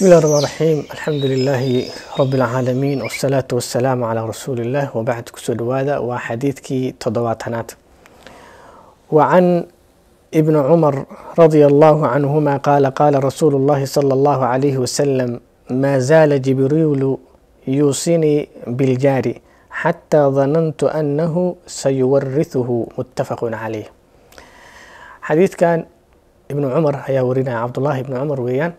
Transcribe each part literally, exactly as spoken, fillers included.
بسم الله الرحمن الرحيم. الحمد لله رب العالمين والصلاة والسلام على رسول الله وبعد كسو دوادا وحديثكي تضواتنات. وعن ابن عمر رضي الله عنهما قال قال رسول الله صلى الله عليه وسلم ما زال جبريل يوصيني بالجار حتى ظننت أنه سيورثه متفق عليه. حديث كان ابن عمر هيا ورنا عبد الله بن عمر ويان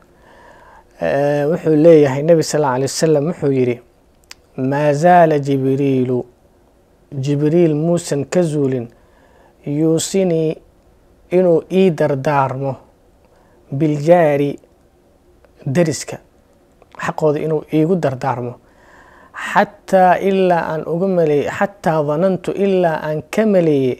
أه وحو ليه النبي صلى الله عليه وسلم وحو يري ما زال جبريل جبريل موسى كزول يوصيني إنه إيدر دارمه بالجاري درسك حقه إنه يقدر دارمه حتى إلا أن أجملي حتى ظننت إلا أن كملي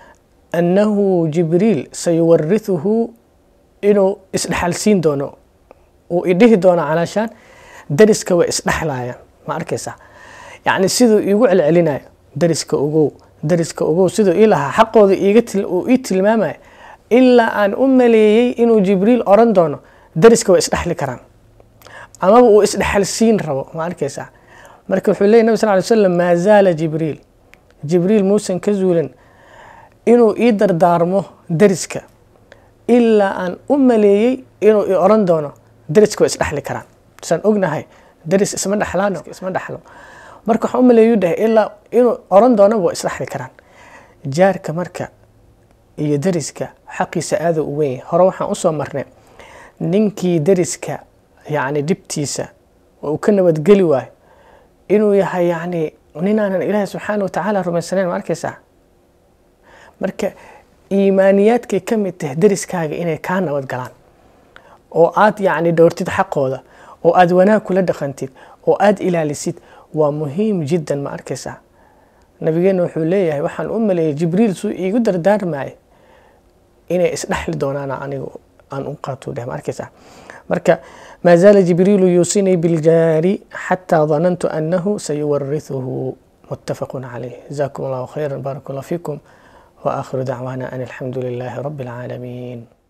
أنه جبريل سيورثه إنه إسدحل سين دونه وإيده دونه علشان درسك وإسدحلايا ما أركيسه يعني سيدو يقول علينا درسك أجو درسك أجو سيدو إلها حقه يقتل ويقتل ماما إلا أن أملي إنه جبريل أرن دونه درسك وإسدحل كرام أما هو إسدحل سين ربو ما أركيسه marka wuxuu leeyahay nabi sallallahu alayhi wasallam ma zaala jibriil jibriil muusan ka zuulin inuu ii dardaarmo dariska ilaa aan u maleeyay inuu ii oran doono dariska is dhaxli karaan san ognahay daris isma dhaxlaano isma dhaxlo marka waxa u maleeyo dhahay ilaa inuu oran doono waa is dhaxli karaan jaarka marka iyo dariska xaqiisa aad u weyn hore waxaan u soo marnay ninkii dariska yaani dibtiisa oo ka nabad gali waay inuu yahay yani ninaanan ilaahay subxaanahu watacaala rumaysanayn ma arkaysaa marka iimaaniyaadkay ka mid tahay dariskaaga inay kaa nabad galaan oo aad yani dhowrtid xaqooda oo aad wanaag kula dhaqantid oo aad ilaalisid waa muhiim jiddan ma arkaysaa nabigeena wuxuu leeyahay waxaan u maleeyay jibriil suu iigu dardaarmaayo inay isdhaxli doonaan anigu aan u qaato dheh ma arkaysaa marka ما زال جبريل يوصيني بالجار حتى ظننت أنه سيورثه متفق عليه. جزاكم الله خيرا بارك الله فيكم وآخر دعوانا أن الحمد لله رب العالمين.